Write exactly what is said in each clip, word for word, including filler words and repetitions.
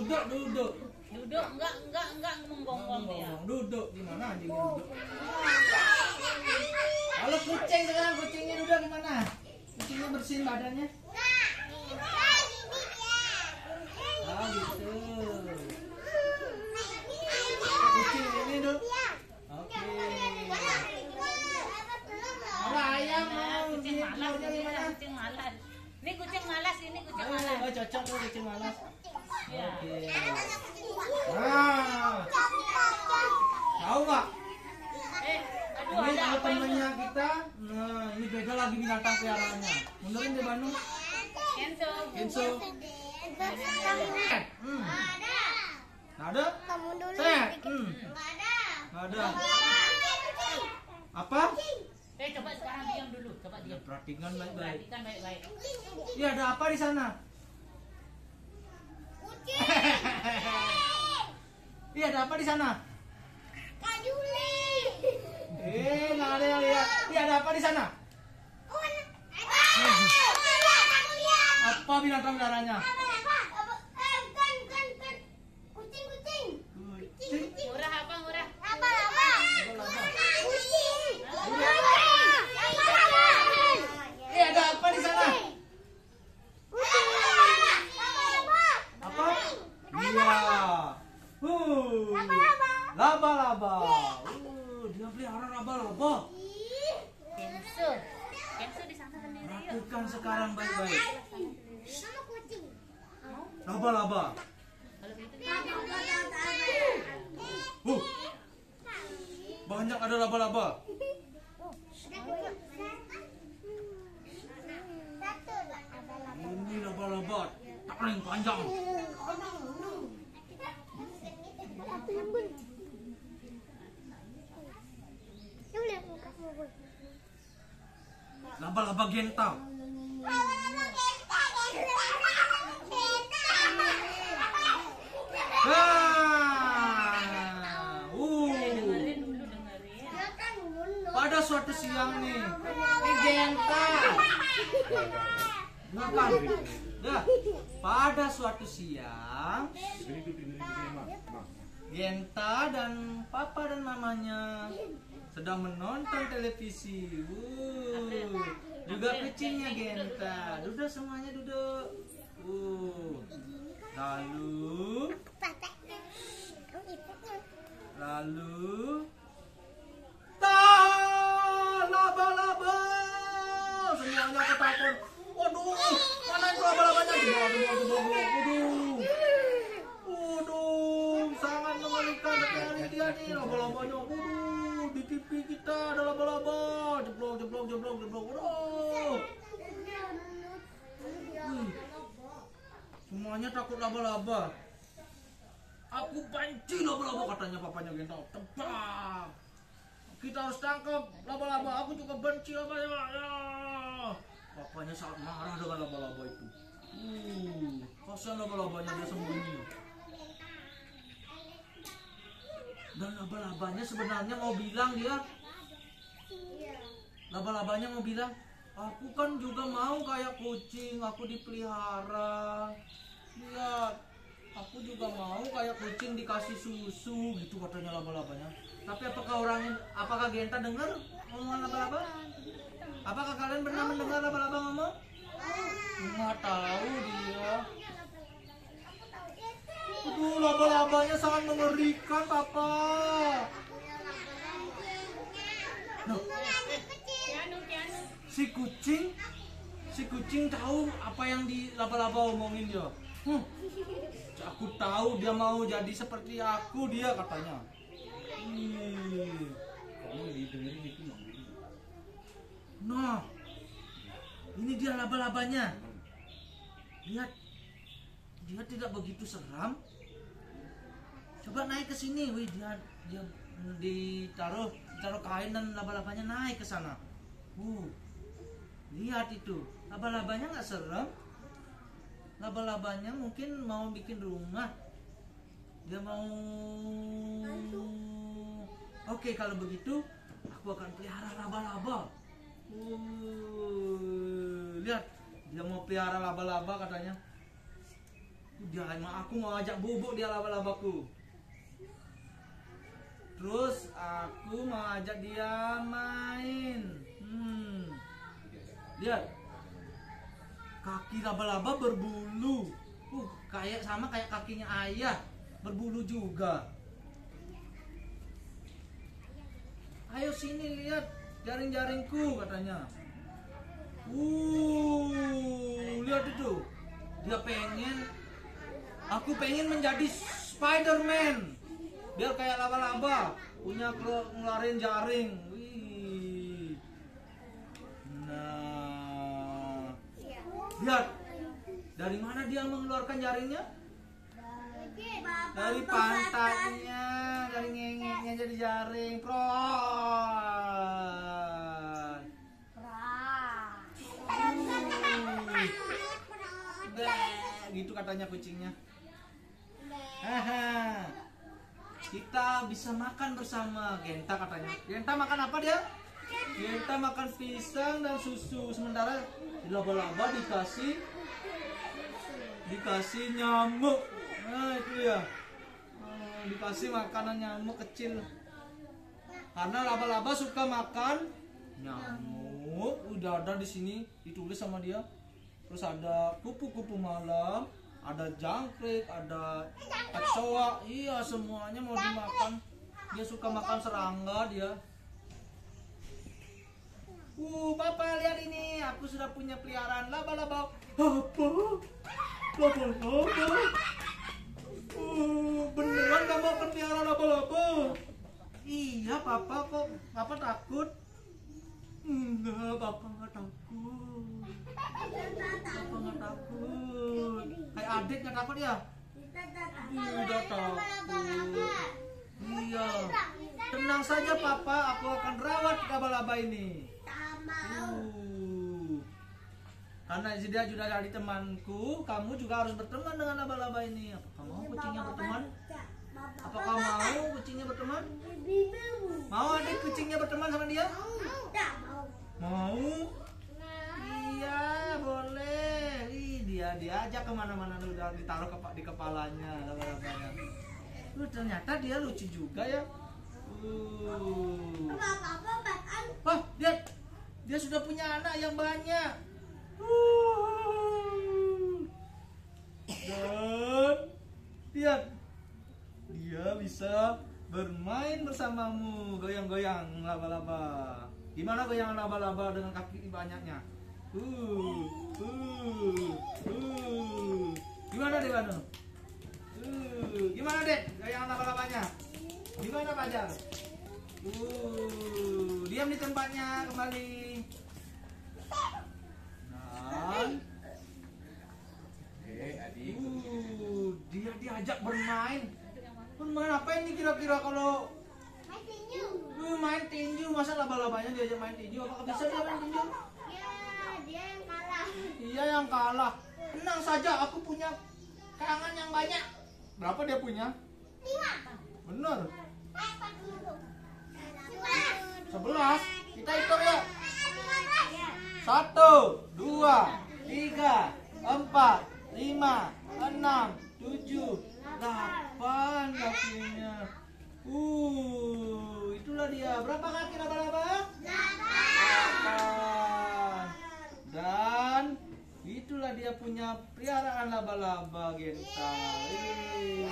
Duduk, duduk. Duduk, enggak, enggak, enggak menggonggong dia. Duduk, gimana anjing duduk? Kalau kucing sekarang, kucingnya duduk gimana? Kucingnya bersihin badannya? Ah gitu. Kucing ini duduk. Oke. Kalau ayam mau Kucing malas, ini gimana? kucing malas. Ini kucing malas, ini kucing malas. Oh, cocok tuh kucing malas. Ya. Oke. Nah, tahu nggak? Eh, aduh, Ini ada kalau apa ini? temennya kita, nah ini beda lagi binatang peliharaannya. Mundurin di Bandung. Kenzo. Kenzo. Hmm. Nggak ada? Kamu dulu. Set. Hmm. Nggak ada. Apa? Eh, coba sekarang diam dulu. Coba diam. Perhatikan baik-baik. Perhatikan baik-baik. Iya, ada apa di sana? Iya, ada apa di sana? Eh, nggak ada yang lihat. Iya, ada apa di sana? Apa binatang peliharanya? Murah apa, murah? Eh, ada apa di sana? Apa? Iya. Uh. Laba-laba. Uh, dia pelihara laba-laba. Kenzo. Kenzo di sana sendiri yuk. Perhatikan sekarang baik-baik. Laba-laba. Kalau gitu Uh. Banyak ada laba-laba. Ini laba-laba paling panjang. Laba-laba genta. Ah. Uh. dengerin dulu, dengerin. Pada suatu siang nih, ini genta. Makan. Dah. Pada suatu siang, Genta dan papa dan mamanya sedang menonton televisi. Uh, juga kucingnya Genta. Duduk semuanya duduk. Uh. Lalu, lalu, tah, laba-laba. Semuanya ketakutan. Waduh, mana itu laba-labanya? Waduh, waduh, waduh, waduh. Waduh, sangat mengerikan sekali dia nih laba-labanya. Waduh, di T V kita ada laba-laba. Jeblok, jeblok, jeblok, jeblok. Waduh. Wih, semuanya takut laba-laba. Aku benci laba-laba katanya papanya Genta. Tebak. Kita harus tangkap laba-laba. Aku juga benci laba-laba. Ya. Papanya sangat marah dengan laba-laba itu. Uh, kasihan laba-labanya dia sembunyi. Dan laba-labanya sebenarnya mau bilang dia, laba-labanya mau bilang, aku kan juga mau kayak kucing, aku dipelihara. Lihat, aku juga mau kayak kucing dikasih susu gitu katanya laba-labanya. Tapi apakah orang, apakah Genta dengar omongan laba-laba? Apakah kalian pernah mendengar laba-laba ngomong? Nggak tahu dia. Aduh, laba-labanya sangat mengerikan, Papa. Loh, Kianu, Kianu. si kucing, si kucing tahu apa yang di laba-laba omongin dia. Hmm, aku tahu dia mau jadi seperti aku dia katanya. Hmm. Kamu dengerin itu nggak? Nah, ini dia laba-labanya. Lihat, dia tidak begitu seram. Coba naik ke sini, wih dia dia ditaruh ditaruh kain dan laba-labanya naik ke sana. Uh, lihat itu, laba-labanya nggak serem. Laba-labanya mungkin mau bikin rumah. Dia mau. Oke, kalau begitu, aku akan pelihara laba-laba. Uh, lihat, dia mau pelihara laba-laba katanya. Dia emang aku mau ajak bubuk dia laba-labaku. Terus aku mau ajak dia main. Hmm. Lihat. Kaki laba-laba berbulu. Uh, kayak sama kayak kakinya ayah, berbulu juga. Ayo sini lihat jaring-jaringku katanya. Uh, lihat itu. Dia pengen, aku pengen menjadi Spider-Man. Biar kayak laba-laba, punya ngeluarin jaring. Wih. Nah, lihat. Dari mana dia mengeluarkan jaringnya? Dari pantainya, dari ngengeknya jadi jaring. Pron. Uh. Gitu katanya kucingnya. Haha. Kita bisa makan bersama. Genta katanya. Genta makan apa dia? Genta makan pisang dan susu. Sementara laba-laba dikasih dikasih nyamuk. Nah itu ya. Hmm, dikasih makanan nyamuk kecil. Karena laba-laba suka makan nyamuk. Udah ada di sini ditulis sama dia. Terus ada kupu-kupu malam, ada jangkrik, ada kecoa. Iya, semuanya mau dimakan. Dia suka makan serangga dia. Uh, Papa lihat ini, aku sudah punya peliharaan laba-laba. Apa? Laba-laba? Uh, beneran kamu akan pelihara laba-laba? Iya, Papa, kok Papa takut? Enggak, Papa nggak takut. Papa nggak takut. Kayak adik nggak takut ya? Udah takut. Iya. Tenang saja, Papa, aku akan rawat laba-laba ini. Uh. Karena dia sudah jadi temanku, kamu juga harus berteman dengan laba-laba ini. Apakah mau kucingnya berteman? Apakah mau kucingnya berteman? Mau adik kucingnya berteman sama dia? Mau? Iya, boleh. Ih, dia diajak kemana-mana, udah ditaruh di kepalanya laba-labanya. Uh, ternyata dia lucu juga ya. Uh. Wah, lihat. Dia sudah punya anak yang banyak. Uh. Dan lihat. Dia bisa bermain bersamamu, goyang-goyang laba-laba. Gimana goyangan laba-laba dengan kaki banyaknya? Uh, uh, uh. Gimana deh, Banu? Uh, gimana deh goyangan laba-labanya? Gimana Fajar? Uh, diam di tempatnya kembali. Dan uh, dia diajak bermain. Bermain apa ini kira-kira kalau Main tinju. uh, main tinju? Masa laba-labanya diajak main tinju? Apakah bisa dia main tinju? Ya, dia yang kalah. Iya yang kalah. Tenang saja, aku punya karangan yang banyak. Berapa dia punya? Lima. Bener. Eh, empat dulu. Sebelas. Kita hitung yuk. Ya. Satu, dua, tiga, empat, lima, enam, tujuh, delapan kakinya. Uh, itulah dia. Berapa kaki laba-laba? Delapan. Dan itulah dia punya peliharaan laba-laba Genta. Ih.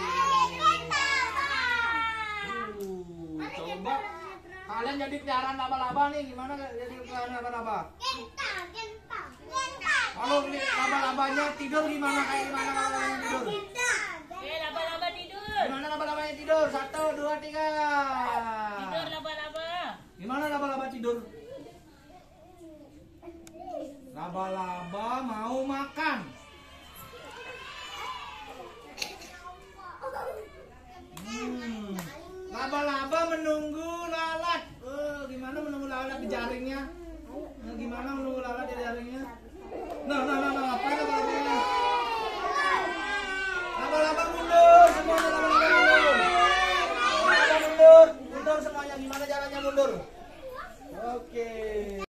Uh, coba kalian jadi peliharaan laba-laba nih, gimana jadi peliharaan laba-laba? Genta, genta, genta. Kalau laba-labanya tidur gimana, kayak gimana laba-labanya tidur? Genta. Eh, laba-laba tidur. Gimana laba-labanya tidur? Satu, dua, tiga. Tidur laba-laba. Gimana laba-laba tidur? Laba-laba mau makan. Hmm. Laba-laba menunggu lalat. Oh, gimana menunggu lalat di jaringnya? Nah, gimana menunggu lalat di jaringnya? Nah, nah, nah, nah, apa laba-labanya? Laba-laba mundur, semuanya laba-laba mundur. Laba-laba mundur, mundur semuanya. Gimana caranya mundur? Oke.